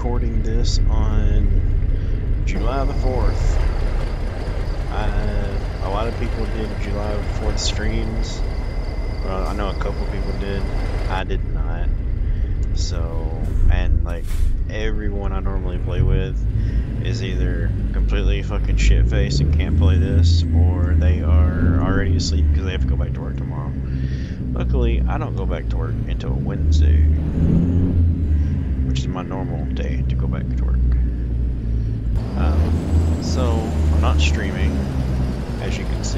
recording this on July the 4th. A lot of people did July the 4th streams. Well, I know a couple people did. I did not. So, and like everyone I normally play with is either completely fucking shit-faced and can't play this, or they are already asleep because they have to go back to work tomorrow. Luckily, I don't go back to work until Wednesday, which is my normal day to go back to work. So, I'm not streaming, as you can see.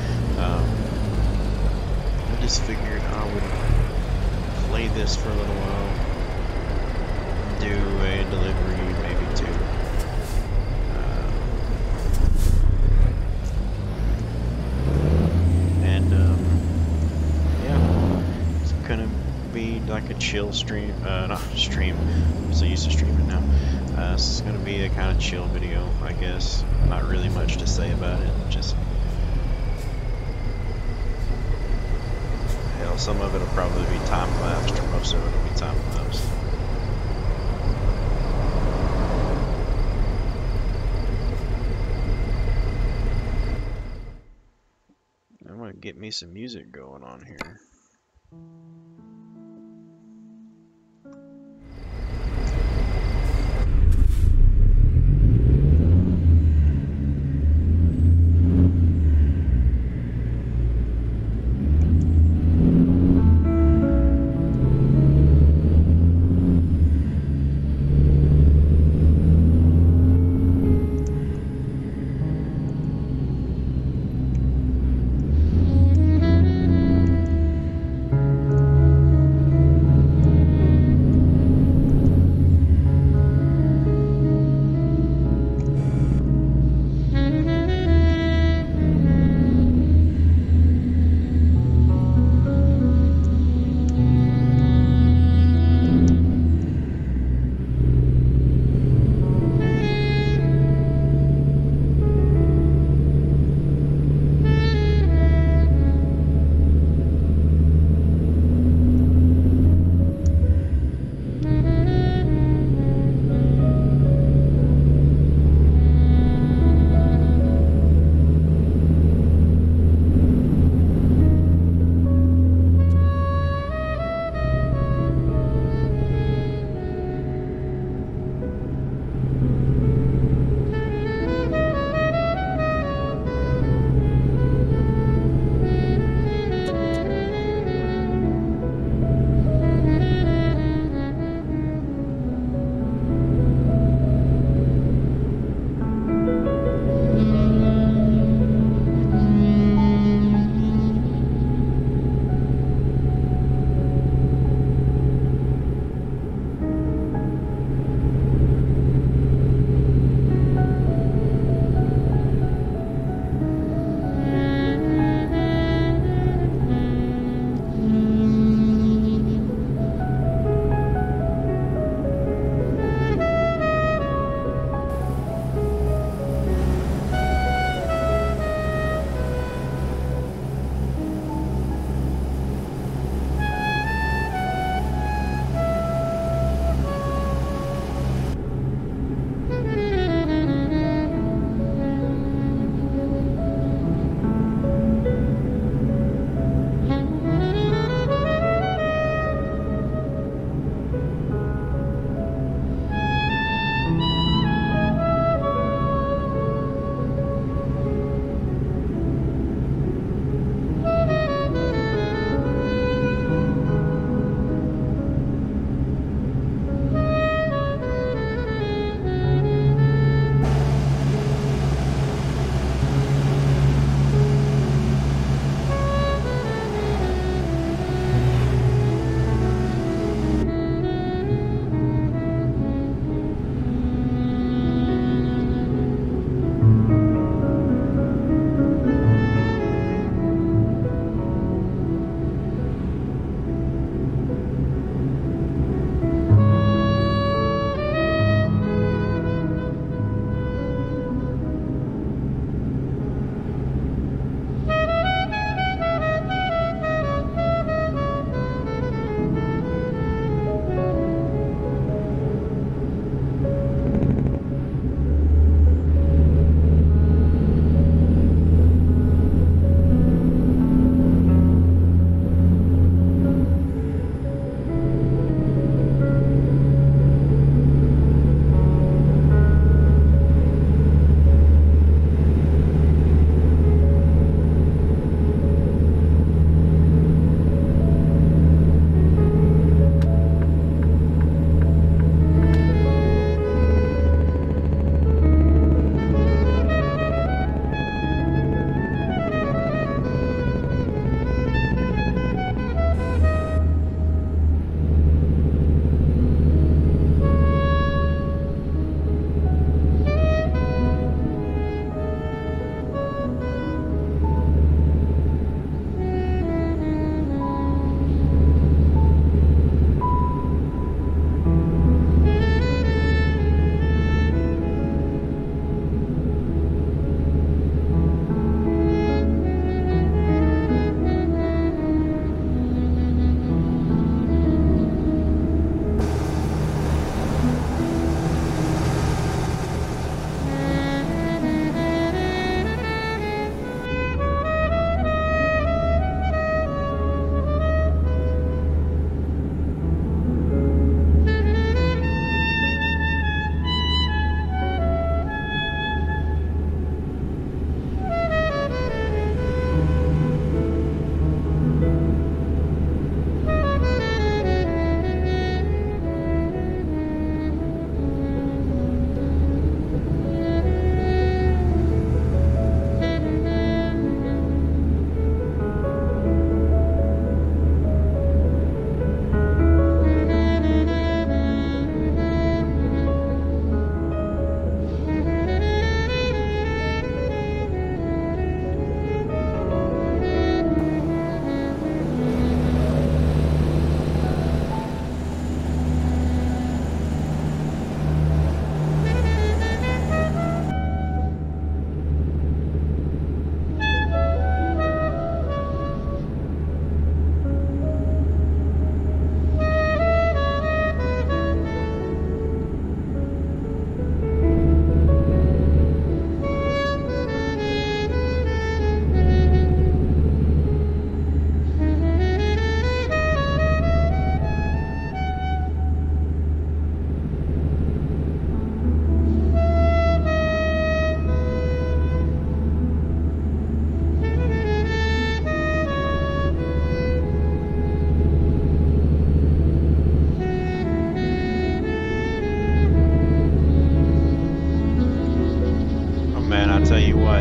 I just figured I would play this for a little while, do a delivery, maybe two. Yeah, it's gonna be like a chill stream, not stream, I'm so used to streaming now. This is gonna be a kind of chill video, I guess. Not really much to say about it, just hell, some of it'll probably be time-lapsed, or most of it'll be time-lapsed. I'm gonna get me some music going on here.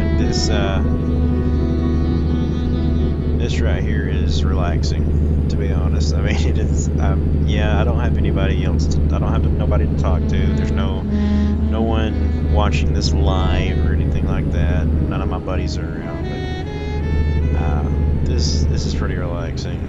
this right here is relaxing, to be honest. I mean, it is. Yeah, I don't have anybody else. I don't have nobody to talk to. There's no one watching this live or anything like that. None of my buddies are around. But this is pretty relaxing.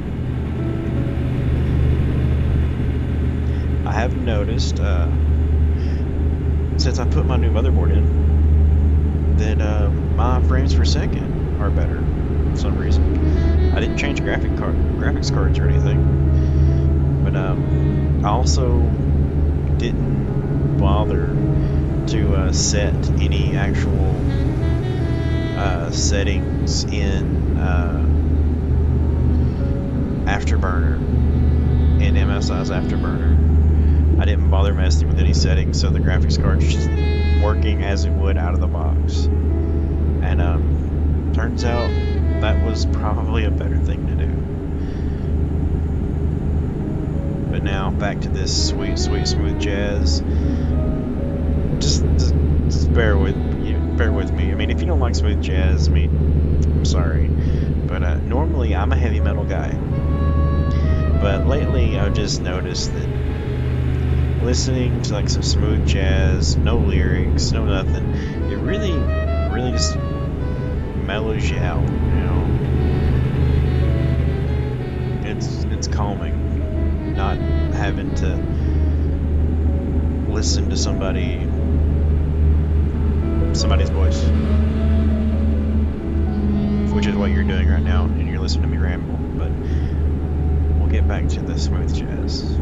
I have noticed since I put my new motherboard in that my frames per second are better for some reason. I didn't change graphics cards or anything, but I also didn't bother to set any actual settings in Afterburner, in MSI's Afterburner. I didn't bother messing with any settings, so the graphics card's just working as it would out of the box. And turns out that was probably a better thing to do. But now back to this sweet, sweet, smooth jazz. Just bear with me. I mean, if you don't like smooth jazz, I mean, I'm sorry, but normally I'm a heavy metal guy. But lately, I've just noticed that listening to like some smooth jazz, no lyrics, no nothing, it really just mellows you out, you know. It's calming, not having to listen to somebody's voice, which is what you're doing right now, and you're listening to me ramble. But we'll get back to the smooth jazz.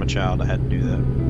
child, I had to do that.